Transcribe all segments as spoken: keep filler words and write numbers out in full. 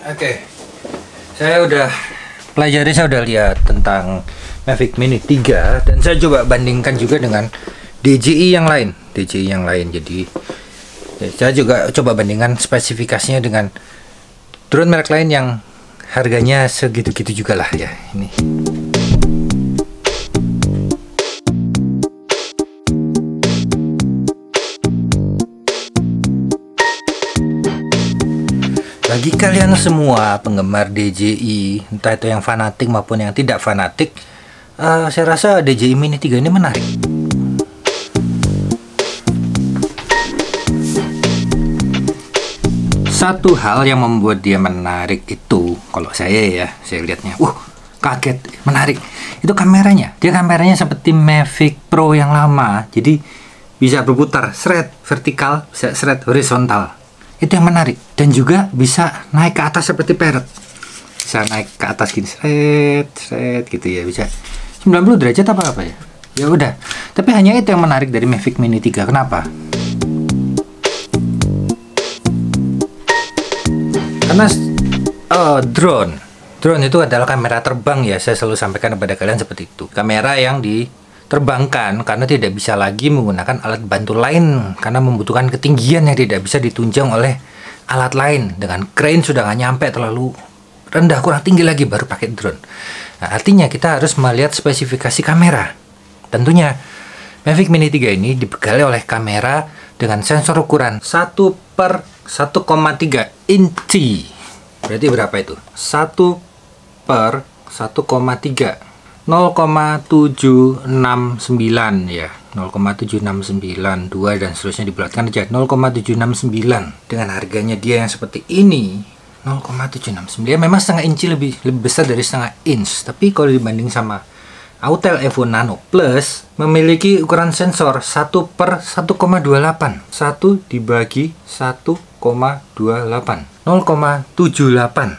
Oke, saya udah pelajari, saya udah lihat tentang Mavic Mini tiga dan saya coba bandingkan juga dengan D J I yang lain, D J I yang lain. Jadi saya juga coba bandingkan spesifikasinya dengan drone merek lain yang harganya segitu-gitu juga lah ya. Ini. Bagi kalian semua penggemar D J I, entah itu yang fanatik maupun yang tidak fanatik, uh, saya rasa D J I Mini tiga ini menarik. Satu hal yang membuat dia menarik itu, kalau saya ya, saya lihatnya, uh, kaget, menarik. Itu kameranya. Dia kameranya seperti Mavic Pro yang lama, jadi bisa berputar, shred vertikal, bisa shred horizontal. Itu yang menarik, dan juga bisa naik ke atas seperti parrot, bisa naik ke atas gini, shred, shred gitu ya, bisa sembilan puluh derajat apa apa ya. Ya udah, tapi hanya itu yang menarik dari Mavic Mini tiga. Kenapa? Karena oh, drone drone itu adalah kamera terbang ya, saya selalu sampaikan kepada kalian seperti itu. Kamera yang diterbangkan karena tidak bisa lagi menggunakan alat bantu lain, karena membutuhkan ketinggian yang tidak bisa ditunjang oleh alat lain. Dengan crane sudah nggak nyampe, terlalu rendah, kurang tinggi lagi baru pakai drone. Nah, artinya kita harus melihat spesifikasi kamera. Tentunya Mavic Mini tiga ini dibekali oleh kamera dengan sensor ukuran satu per satu koma tiga inci. Berarti berapa itu? satu per satu koma tiga, nol koma tujuh enam sembilan ya, nol koma tujuh enam sembilan dua dan seterusnya dibulatkan aja, nol koma tujuh enam sembilan. Dengan harganya dia yang seperti ini, nol koma tujuh enam sembilan, memang setengah inci lebih lebih besar dari setengah inch, tapi kalau dibanding sama Autel Evo Nano Plus memiliki ukuran sensor satu per satu koma dua delapan, satu dibagi satu koma dua delapan, nol koma tujuh delapan.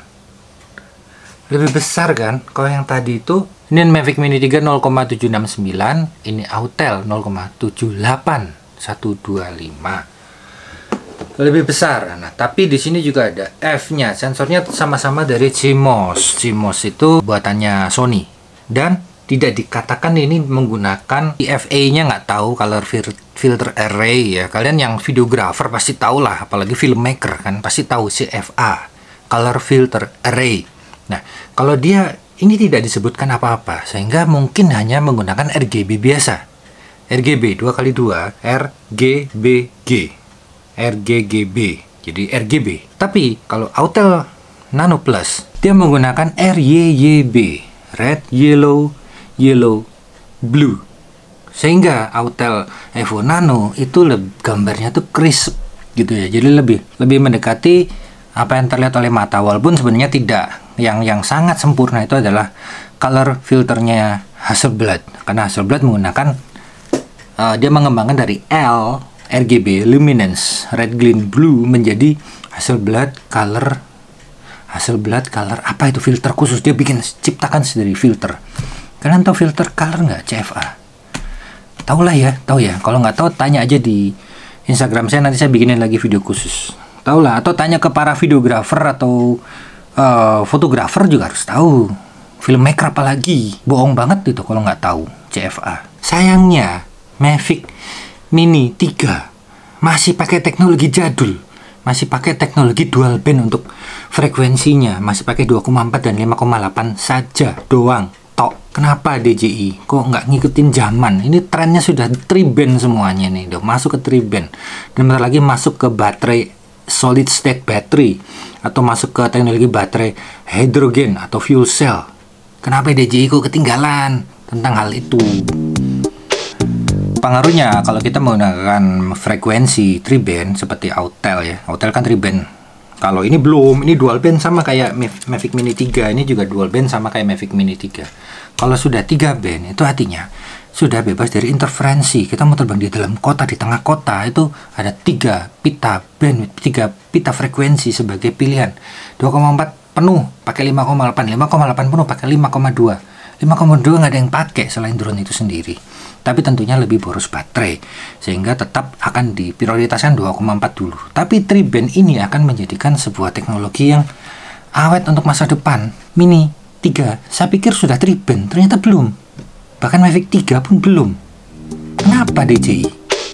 Lebih besar kan? Kalau yang tadi itu, ini Mavic Mini tiga nol koma tujuh enam sembilan, ini Autel nol koma tujuh delapan satu dua lima. Lebih besar. Nah, tapi di sini juga ada F-nya. Sensornya sama-sama dari CMOS. CMOS itu buatannya Sony. Dan tidak dikatakan ini menggunakan C F A-nya, nggak tahu, color filter array ya. Kalian yang videographer pasti tahu lah, apalagi filmmaker kan pasti tahu C F A, color filter array. Nah, kalau dia ini tidak disebutkan apa-apa, sehingga mungkin hanya menggunakan R G B biasa. R G B dua kali dua, R G B G. R G G B. Jadi R G B. Tapi kalau Autel Nano Plus, dia menggunakan R Y Y B. Red, yellow, yellow, blue. Sehingga Autel Evo Nano itu gambarnya tuh crisp gitu ya. Jadi lebih lebih mendekati apa yang terlihat oleh mata, walaupun sebenarnya tidak. Yang yang sangat sempurna itu adalah color filternya Hasselblad, karena Hasselblad menggunakan uh, dia mengembangkan dari L R G B luminance red, green, blue menjadi Hasselblad color Hasselblad color apa itu, filter khusus. Dia bikin ciptakan sendiri filter. Kalian tahu filter color nggak? C F A. Tahu lah ya, tahu ya. Kalau nggak tahu tanya aja di Instagram saya, nanti saya bikinin lagi video khusus. Tahu lah, atau tanya ke para videographer atau uh, fotografer juga harus tahu. Filmmaker apalagi, bohong banget itu kalau nggak tahu C F A. Sayangnya Mavic Mini tiga masih pakai teknologi jadul, masih pakai teknologi dual band untuk frekuensinya, masih pakai dua koma empat dan lima koma delapan saja doang. Tok. Kenapa D J I kok nggak ngikutin zaman? Ini trennya sudah tri-band semuanya nih, udah masuk ke tri-band, dan bentar lagi masuk ke baterai solid state battery, atau masuk ke teknologi baterai hidrogen atau fuel cell. Kenapa D J I kok ketinggalan tentang hal itu? Pengaruhnya kalau kita menggunakan frekuensi tri-band seperti Autel ya, Autel kan tri-band. Kalau ini belum, ini dual band sama kayak Mavic Mini tiga, ini juga dual band sama kayak Mavic Mini tiga. Kalau sudah tiga band, itu artinya sudah bebas dari interferensi. Kita mau terbang di dalam kota, di tengah kota, itu ada tiga pita band, tiga pita frekuensi sebagai pilihan. dua koma empat penuh pakai lima koma delapan, lima koma delapan penuh pakai lima koma dua. lima koma dua nggak ada yang pakai selain drone itu sendiri. Tapi tentunya lebih boros baterai, sehingga tetap akan diprioritaskan dua koma empat dulu. Tapi tri-band ini akan menjadikan sebuah teknologi yang awet untuk masa depan. Mini tiga, saya pikir sudah triband, ternyata belum. Bahkan Mavic tiga pun belum. Kenapa D J I?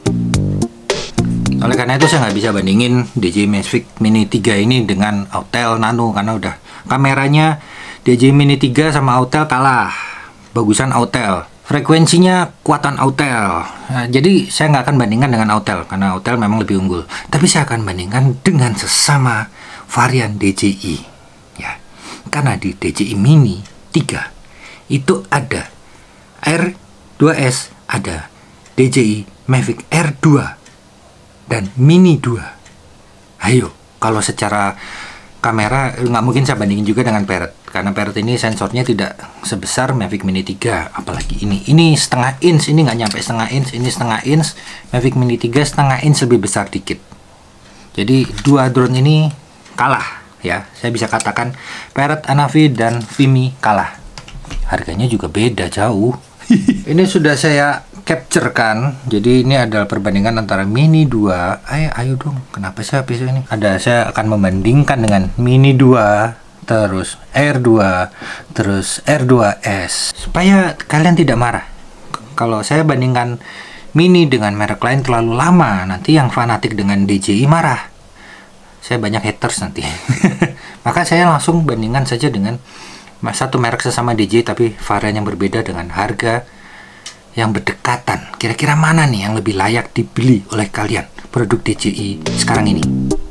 Oleh karena itu saya nggak bisa bandingin D J I Mavic Mini tiga ini dengan Autel Nano, karena udah kameranya D J I Mini tiga sama Autel kalah. Bagusan Autel. Frekuensinya kuatan Autel. Nah, jadi saya nggak akan bandingkan dengan Autel karena Autel memang lebih unggul. Tapi saya akan bandingkan dengan sesama varian D J I. Ya. Karena di D J I Mini tiga itu ada R dua S, ada D J I Mavic R dua dan Mini dua. Ayo, kalau secara kamera nggak mungkin saya bandingin juga dengan Parrot, karena Parrot ini sensornya tidak sebesar Mavic Mini tiga. Apalagi ini ini setengah inch, ini nggak nyampe setengah inch, ini setengah inch. Mavic Mini tiga setengah inch, lebih besar dikit. Jadi dua drone ini kalah ya, saya bisa katakan Parrot Anavi dan Vimy kalah. Harganya juga beda jauh. Ini sudah saya capture kan, jadi ini adalah perbandingan antara Mini dua. Ayo, ayo dong, kenapa saya bisa ini? Ada, saya akan membandingkan dengan Mini dua, terus R dua, terus R dua S, supaya kalian tidak marah. Kalau saya bandingkan Mini dengan merek lain terlalu lama, nanti yang fanatik dengan D J I marah. Saya banyak haters nanti. Maka saya langsung bandingkan saja dengan satu merek sesama D J I tapi varian yang berbeda dengan harga yang berdekatan. Kira-kira mana nih yang lebih layak dibeli oleh kalian produk D J I sekarang ini?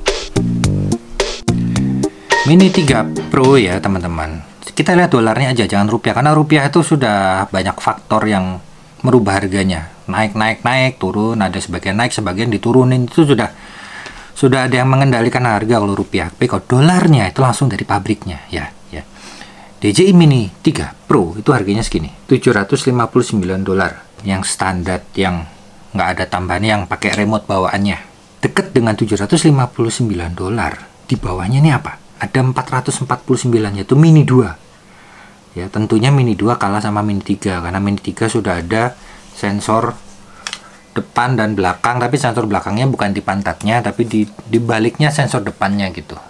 Mini tiga Pro ya teman-teman. Kita lihat dolarnya aja, jangan rupiah, karena rupiah itu sudah banyak faktor yang merubah harganya. Naik, naik, naik, turun, ada sebagian naik, sebagian diturunin. Itu sudah sudah ada yang mengendalikan harga kalau rupiah. Tapi kalau dolarnya itu langsung dari pabriknya ya. D J I Mini tiga Pro itu harganya segini, tujuh ratus lima puluh sembilan dolar. Yang standar, yang nggak ada tambahan, yang pakai remote bawaannya. Deket dengan tujuh ratus lima puluh sembilan dolar. Di bawahnya ini apa? Ada empat ratus empat puluh sembilan, yaitu Mini dua. Ya, tentunya Mini dua kalah sama Mini tiga karena Mini tiga sudah ada sensor depan dan belakang, tapi sensor belakangnya bukan di pantatnya, tapi di di baliknya sensor depannya gitu.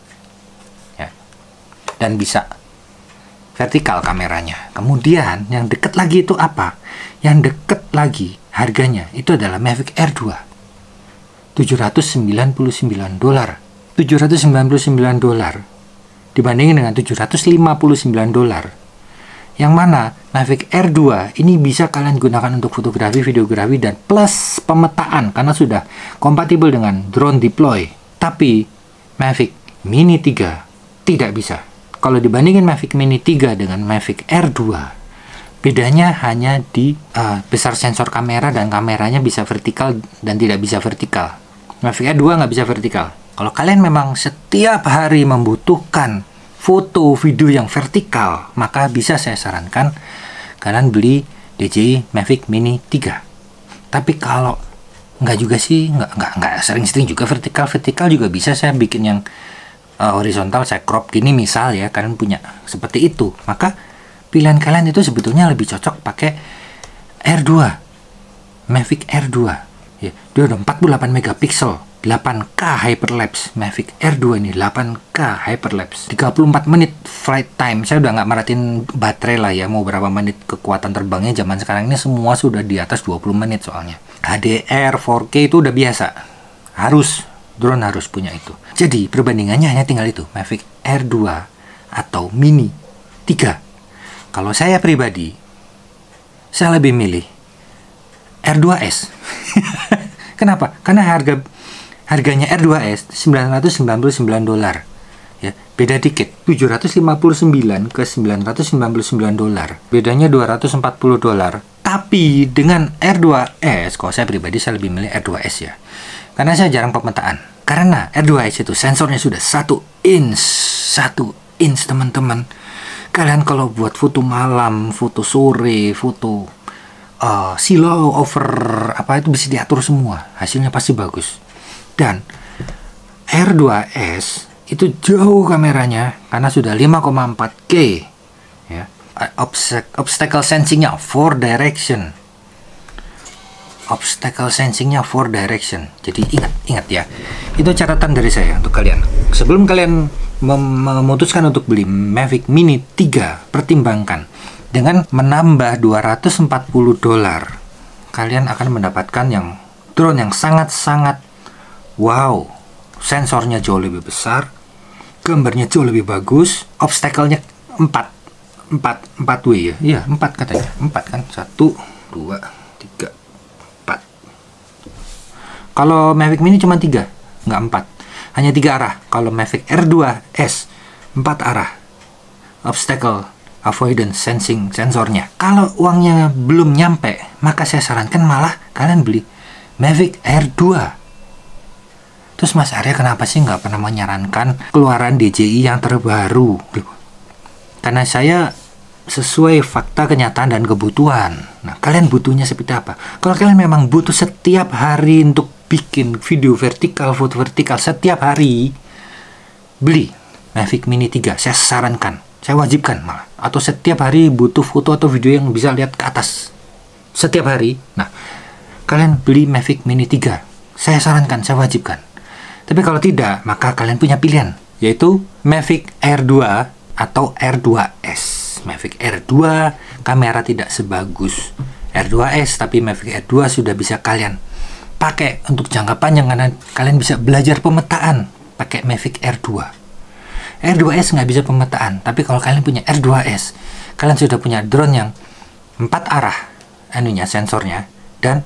Ya. Dan bisa vertikal kameranya. Kemudian yang deket lagi itu apa? Yang deket lagi harganya itu adalah Mavic R dua, tujuh ratus sembilan puluh sembilan dolar. tujuh ratus sembilan puluh sembilan dolar dibandingin dengan tujuh ratus lima puluh sembilan dolar. Yang mana Mavic R dua ini bisa kalian gunakan untuk fotografi, videografi, dan plus pemetaan karena sudah kompatibel dengan drone deploy. Tapi Mavic Mini tiga tidak bisa. Kalau dibandingin Mavic Mini tiga dengan Mavic R dua, bedanya hanya di uh, besar sensor kamera, dan kameranya bisa vertikal dan tidak bisa vertikal. Mavic R dua nggak bisa vertikal. Kalau kalian memang setiap hari membutuhkan foto video yang vertikal, maka bisa saya sarankan kalian beli D J I Mavic Mini tiga. Tapi kalau nggak juga sih, nggak nggak nggak sering-sering juga vertikal, vertikal juga bisa saya bikin yang Uh, horizontal, saya crop gini misal ya, kalian punya seperti itu, maka pilihan kalian itu sebetulnya lebih cocok pakai R dua, Mavic R dua ya. Dia udah empat puluh delapan megapiksel, delapan K hyperlapse. Mavic R dua ini delapan K hyperlapse, tiga puluh empat menit flight time. Saya udah nggak merhatiin baterai lah ya, mau berapa menit kekuatan terbangnya. Zaman sekarang ini semua sudah di atas dua puluh menit soalnya. H D R empat K itu udah biasa, harus drone harus punya itu. Jadi perbandingannya hanya tinggal itu, Mavic R dua atau Mini tiga. Kalau saya pribadi, saya lebih milih R dua S. Kenapa? Karena harga harganya R dua S sembilan ratus sembilan puluh sembilan dolar. Ya, beda dikit, tujuh ratus lima puluh sembilan ke sembilan ratus sembilan puluh sembilan dolar. Bedanya dua ratus empat puluh dolar. Tapi dengan R dua S, kalau saya pribadi saya lebih milih R dua S ya. Karena saya jarang pemetaan. Karena R dua S itu sensornya sudah satu inch, satu inch teman-teman. Kalian kalau buat foto malam, foto sore, foto uh, silo over apa itu bisa diatur semua. Hasilnya pasti bagus. Dan R dua S itu jauh kameranya karena sudah lima koma empat K ya. Obstacle sensingnya four direction. obstacle sensingnya four direction. Jadi ingat, ingat ya. Itu catatan dari saya untuk kalian. Sebelum kalian mem memutuskan untuk beli Mavic Mini tiga, pertimbangkan dengan menambah dua ratus empat puluh dolar. Kalian akan mendapatkan yang drone yang sangat-sangat wow. Sensornya jauh lebih besar, gambarnya jauh lebih bagus, obstacle-nya empat, empat, empat W ya, iya empat katanya, empat kan, satu, dua, tiga, empat. Kalau Mavic Mini cuma tiga, nggak empat, hanya tiga arah. Kalau Mavic R dua S empat arah, obstacle avoidance sensing sensornya. Kalau uangnya belum nyampe, maka saya sarankan malah kalian beli Mavic R dua. Terus Mas Arya kenapa sih nggak pernah menyarankan keluaran D J I yang terbaru? Karena saya sesuai fakta, kenyataan, dan kebutuhan. Nah, kalian butuhnya seperti apa? Kalau kalian memang butuh setiap hari untuk bikin video vertikal, foto vertikal setiap hari, beli Mavic Mini tiga. Saya sarankan, saya wajibkan malah. Atau setiap hari butuh foto atau video yang bisa lihat ke atas setiap hari. Nah, kalian beli Mavic Mini tiga. Saya sarankan, saya wajibkan. Tapi kalau tidak, maka kalian punya pilihan, yaitu Mavic R dua atau R dua S. Mavic R dua kamera tidak sebagus R dua S, tapi Mavic R dua sudah bisa kalian pakai untuk jangka panjang karena kalian bisa belajar pemetaan pakai Mavic R dua. R dua S nggak bisa pemetaan, tapi kalau kalian punya R dua S, kalian sudah punya drone yang empat arah, anunya sensornya, dan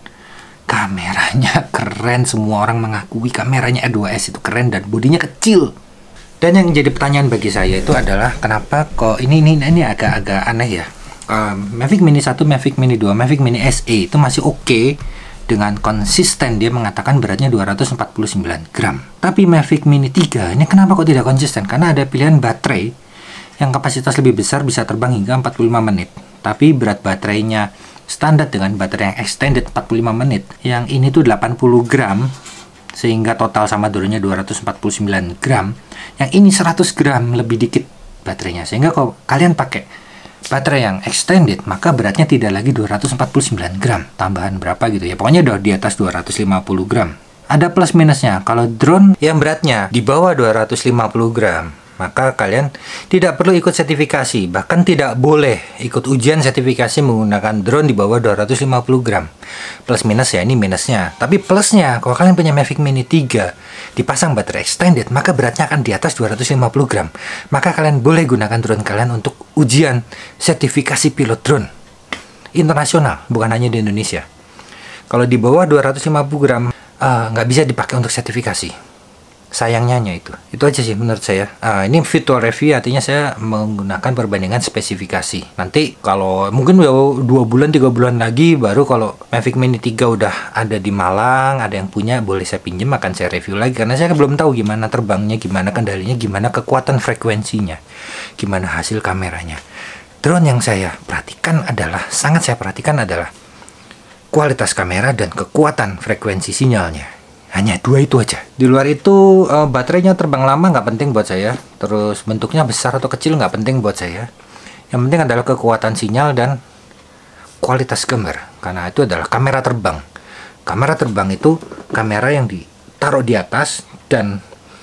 kameranya keren. Semua orang mengakui kameranya R dua S itu keren dan bodinya kecil. Dan yang jadi pertanyaan bagi saya itu adalah kenapa kok ini ini ini agak-agak aneh ya. Uh, Mavic Mini satu, Mavic Mini dua, Mavic Mini S E itu masih oke okay dengan konsisten, dia mengatakan beratnya dua ratus empat puluh sembilan gram. Tapi Mavic Mini tiga ini kenapa kok tidak konsisten? Karena ada pilihan baterai yang kapasitas lebih besar, bisa terbang hingga empat puluh lima menit. Tapi berat baterainya standar dengan baterai yang extended empat puluh lima menit. Yang ini tuh delapan puluh gram, sehingga total sama drone-nya dua ratus empat puluh sembilan gram. Yang ini seratus gram, lebih dikit baterainya. Sehingga kalau kalian pakai baterai yang extended, maka beratnya tidak lagi dua ratus empat puluh sembilan gram. Tambahan berapa gitu ya. Pokoknya udah di atas dua ratus lima puluh gram. Ada plus minusnya. Kalau drone yang beratnya di bawah dua ratus lima puluh gram, maka kalian tidak perlu ikut sertifikasi, bahkan tidak boleh ikut ujian sertifikasi menggunakan drone di bawah dua ratus lima puluh gram. Plus minus ya, ini minusnya. Tapi plusnya, kalau kalian punya Mavic Mini tiga dipasang baterai extended, maka beratnya akan di atas dua ratus lima puluh gram. Maka kalian boleh gunakan drone kalian untuk ujian sertifikasi pilot drone internasional, bukan hanya di Indonesia. Kalau di bawah dua ratus lima puluh gram nggak uh, bisa dipakai untuk sertifikasi. Sayangnya hanya itu. Itu aja sih menurut saya. Uh, ini virtual review, artinya saya menggunakan perbandingan spesifikasi. Nanti kalau mungkin dua bulan, tiga bulan lagi, baru kalau Mavic Mini tiga udah ada di Malang, ada yang punya, boleh saya pinjam, akan saya review lagi. Karena saya belum tahu gimana terbangnya, gimana kendalinya, gimana kekuatan frekuensinya, gimana hasil kameranya. Drone yang saya perhatikan adalah, sangat saya perhatikan adalah kualitas kamera dan kekuatan frekuensi sinyalnya. Hanya dua itu aja. Di luar itu uh, baterainya terbang lama nggak penting buat saya. Terus bentuknya besar atau kecil nggak penting buat saya. Yang penting adalah kekuatan sinyal dan kualitas gambar. Karena itu adalah kamera terbang. Kamera terbang itu kamera yang ditaruh di atas, dan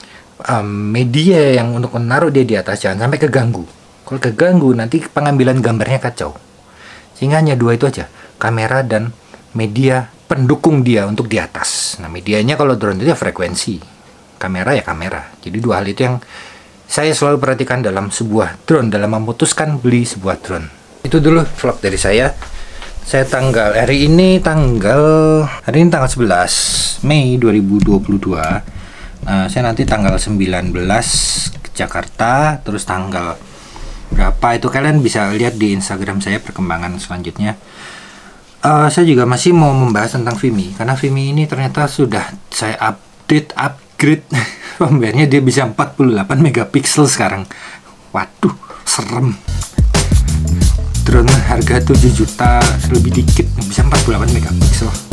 um, media yang untuk menaruh dia di atas jangan sampai keganggu. Kalau keganggu nanti pengambilan gambarnya kacau. Sehingga hanya dua itu aja, kamera dan media pendukung dia untuk di atas. Nah, medianya kalau drone itu ya frekuensi, kamera ya kamera. Jadi dua hal itu yang saya selalu perhatikan dalam sebuah drone, dalam memutuskan beli sebuah drone. Itu dulu vlog dari saya. Saya tanggal hari ini tanggal hari ini tanggal sebelas Mei dua ribu dua puluh dua. Nah, saya nanti tanggal sembilan belas ke Jakarta, terus tanggal berapa itu kalian bisa lihat di Instagram saya perkembangan selanjutnya. Uh, saya juga masih mau membahas tentang Vimy, karena Vimy ini ternyata sudah saya update, upgrade pembayarnya, dia bisa empat puluh delapan megapiksel sekarang. Waduh, serem. Drone harga tujuh juta lebih dikit bisa empat puluh delapan megapiksel.